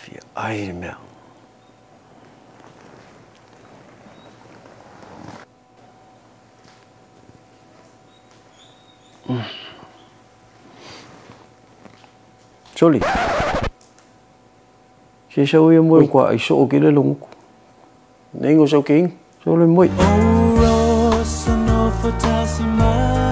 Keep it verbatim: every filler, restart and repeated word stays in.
Fia ai mea. Soli. Si sao ia mo kwa ai so ke le long. Nengo so king. So le moi.